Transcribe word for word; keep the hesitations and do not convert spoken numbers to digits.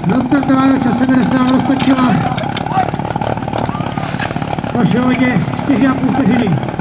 Odstartováno časem Resa roztočila po šovodě čtyři a půl vteřiny.